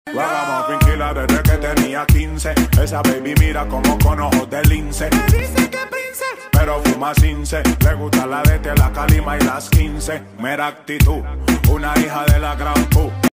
Lo hagamos tranquila desde que tenía 15. Esa baby mira como con ojos de lince. Me dice que prince, pero fuma cince. Le gusta la de la calima y las 15. Mera actitud, una hija de la gran pu.